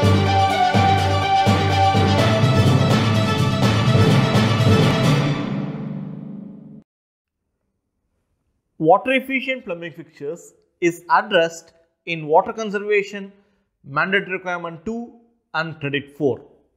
Water efficient plumbing fixtures is addressed in Water Conservation Mandatory Requirement 2 and Credit 4.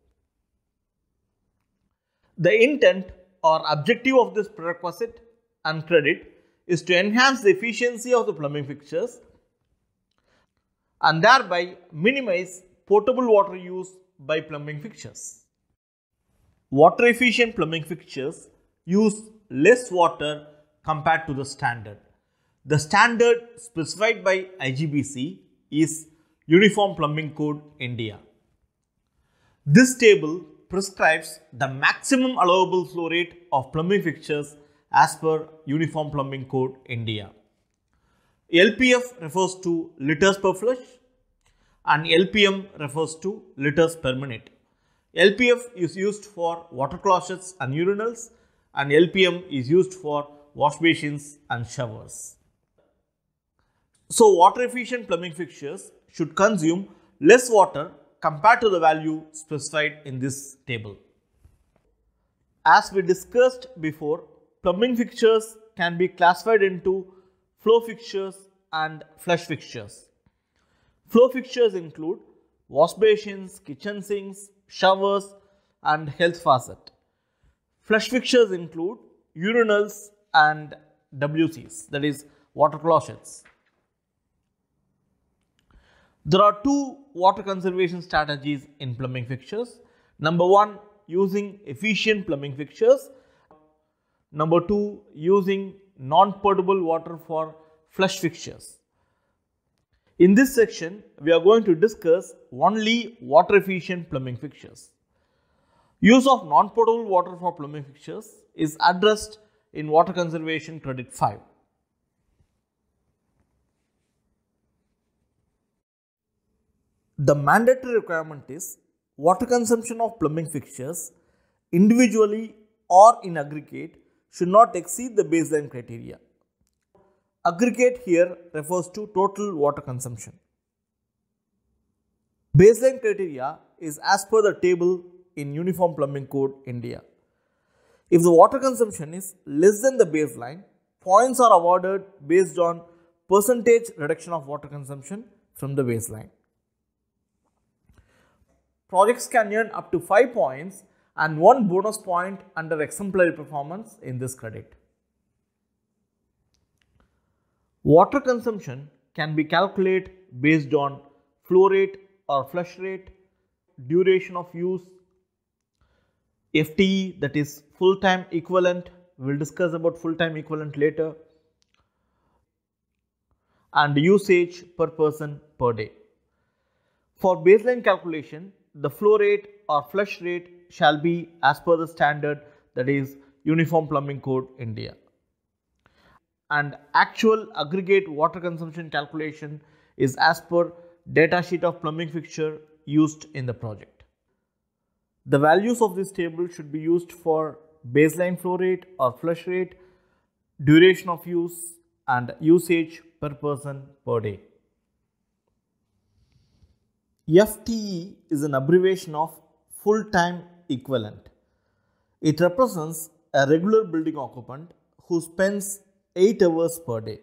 The intent or objective of this prerequisite and credit is to enhance the efficiency of the plumbing fixtures and thereby minimize potable water use by plumbing fixtures. Water efficient plumbing fixtures use less water compared to the standard. The standard specified by IGBC is Uniform Plumbing Code India. This table prescribes the maximum allowable flow rate of plumbing fixtures as per Uniform Plumbing Code India. LPF refers to liters per flush and LPM refers to liters per minute. LPF is used for water closets and urinals and LPM is used for wash basins and showers. So, water efficient plumbing fixtures should consume less water compared to the value specified in this table. As we discussed before, plumbing fixtures can be classified into flow fixtures and flush fixtures. Flow fixtures include wash basins, kitchen sinks, showers and health faucet. Flush fixtures include urinals and WCs, that is water closets. There are two water conservation strategies in plumbing fixtures. Number one, using efficient plumbing fixtures. Number two, using non-potable water for flush fixtures. In this section, we are going to discuss only water efficient plumbing fixtures. Use of non-potable water for plumbing fixtures is addressed in Water Conservation Credit 5. The mandatory requirement is water consumption of plumbing fixtures individually or in aggregate should not exceed the baseline criteria. Aggregate here refers to total water consumption. Baseline criteria is as per the table in Uniform Plumbing Code India. If the water consumption is less than the baseline, points are awarded based on percentage reduction of water consumption from the baseline. Projects can earn up to 5 points and 1 bonus point under exemplary performance in this credit. Water consumption can be calculated based on flow rate or flush rate, duration of use, FTE, that is full-time equivalent, we will discuss about full-time equivalent later, and usage per person per day. For baseline calculation, the flow rate or flush rate shall be as per the standard, that is Uniform Plumbing Code India. And actual aggregate water consumption calculation is as per data sheet of plumbing fixture used in the project. The values of this table should be used for baseline flow rate or flush rate, duration of use and usage per person per day. FTE is an abbreviation of full-time equivalent. It represents a regular building occupant who spends 8 hours per day.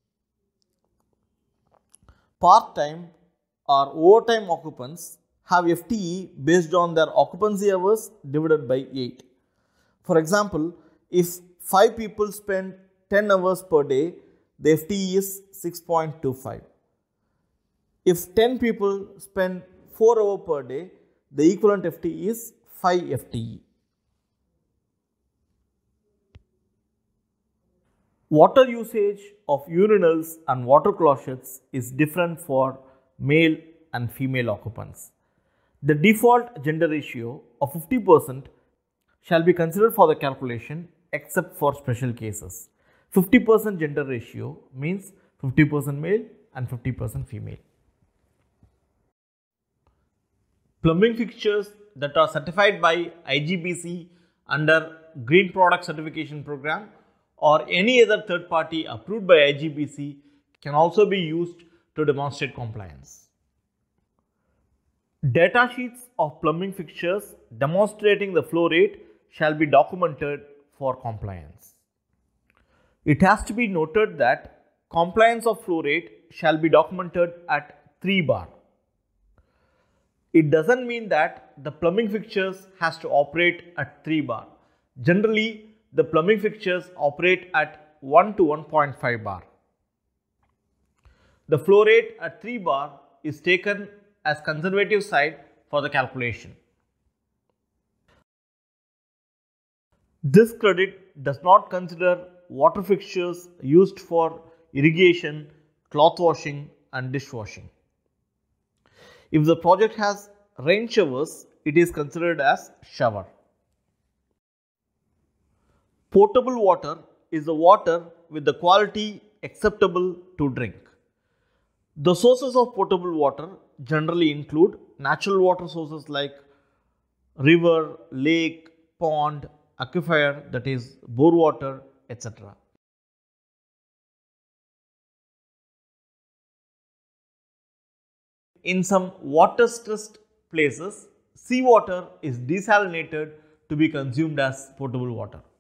Part-time or overtime occupants have FTE based on their occupancy hours divided by 8. For example, if 5 people spend 10 hours per day, the FTE is 6.25. If 10 people spend 4 hours per day, the equivalent FTE is 5 FTE. Water usage of urinals and water closets is different for male and female occupants. The default gender ratio of 50% shall be considered for the calculation except for special cases. 50% gender ratio means 50% male and 50% female. Plumbing fixtures that are certified by IGBC under Green Product Certification Program or any other third party approved by IGBC can also be used to demonstrate compliance. Data sheets of plumbing fixtures demonstrating the flow rate shall be documented for compliance. It has to be noted that compliance of flow rate shall be documented at 3 bar. It doesn't mean that the plumbing fixtures has to operate at 3 bar. Generally, the plumbing fixtures operate at 1 to 1.5 bar. The flow rate at 3 bar is taken as conservative side for the calculation. This credit does not consider water fixtures used for irrigation, cloth washing and dishwashing. If the project has rain showers, it is considered as shower. Potable water is the water with the quality acceptable to drink. The sources of potable water generally include natural water sources like river, lake, pond, aquifer, that is bore water, etc. In some water stressed places, seawater is desalinated to be consumed as potable water.